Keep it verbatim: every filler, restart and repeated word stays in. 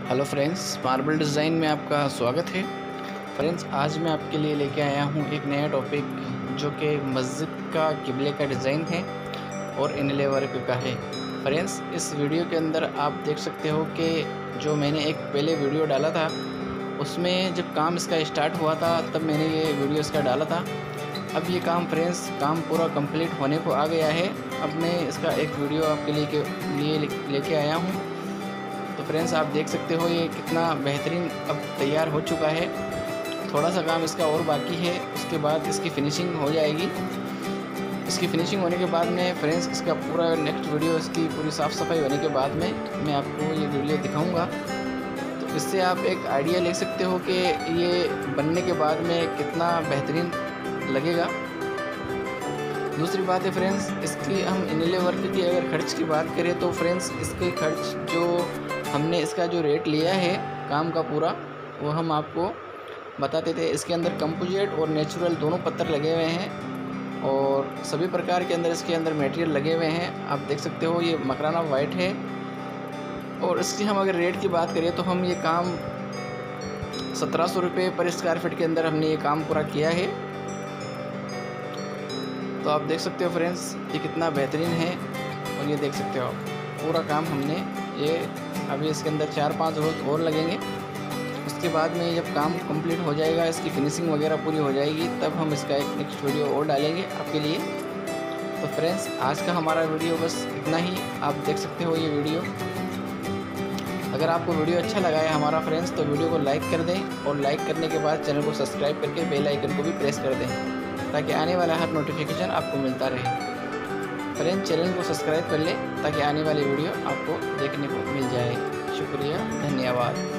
Hello friends, marble design में आपका स्वागत है। फ्रेंड्स, आज मैं आपके लिए लेके आया हूँ एक नया टॉपिक जो कि मस्जिद का किबले का डिज़ाइन है और इनले वर्क का है। फ्रेंड्स, इस वीडियो के अंदर आप देख सकते हो कि जो मैंने एक पहले वीडियो डाला था उसमें जब काम इसका स्टार्ट हुआ था तब मैंने ये वीडियो इसका डाला था। अब ये काम फ्रेंड्स काम पूरा कंप्लीट होने को आ गया है। अब मैं इसका एक वीडियो आपके लिए के लिए लेके आया हूँ। तो फ्रेंड्स, आप देख सकते हो ये कितना बेहतरीन अब तैयार हो चुका है। थोड़ा सा काम इसका और बाकी है, उसके बाद इसकी फ़िनिशिंग हो जाएगी। इसकी फ़िनिशिंग होने के बाद में फ्रेंड्स इसका पूरा नेक्स्ट वीडियो, इसकी पूरी साफ़ सफाई होने के बाद में मैं आपको ये वीडियो दिखाऊंगा। तो इससे आप एक आइडिया ले सकते हो कि ये बनने के बाद में कितना बेहतरीन लगेगा। दूसरी बात है फ्रेंड्स, इसकी हम इनले वर्क की अगर खर्च की बात करें तो फ्रेंड्स इसके खर्च जो हमने इसका जो रेट लिया है काम का पूरा, वो हम आपको बताते थे। इसके अंदर कंपोजिट और नेचुरल दोनों पत्थर लगे हुए हैं और सभी प्रकार के अंदर इसके अंदर मटेरियल लगे हुए हैं। आप देख सकते हो ये मकराना वाइट है। और इसकी हम अगर रेट की बात करें तो हम ये काम सत्रह सौ रुपये पर स्क्वायर फीट के अंदर हमने ये काम पूरा किया है। तो आप देख सकते हो फ्रेंड्स ये कितना बेहतरीन है। और ये देख सकते हो आप पूरा काम हमने ये अभी इसके अंदर चार पाँच रोज़ और लगेंगे। उसके बाद में जब काम कंप्लीट हो जाएगा, इसकी फिनिशिंग वगैरह पूरी हो जाएगी, तब हम इसका एक नेक्स्ट वीडियो और डालेंगे आपके लिए। तो फ्रेंड्स, आज का हमारा वीडियो बस इतना ही। आप देख सकते हो ये वीडियो। अगर आपको वीडियो अच्छा लगा है हमारा फ्रेंड्स तो वीडियो को लाइक कर दें और लाइक करने के बाद चैनल को सब्सक्राइब करके बेल आइकन को भी प्रेस कर दें ताकि आने वाला हर नोटिफिकेशन आपको मिलता रहे। फ्रेंड्स, चैनल को सब्सक्राइब कर लें ताकि आने वाली वीडियो आपको देखने को मिल जाए। शुक्रिया, धन्यवाद।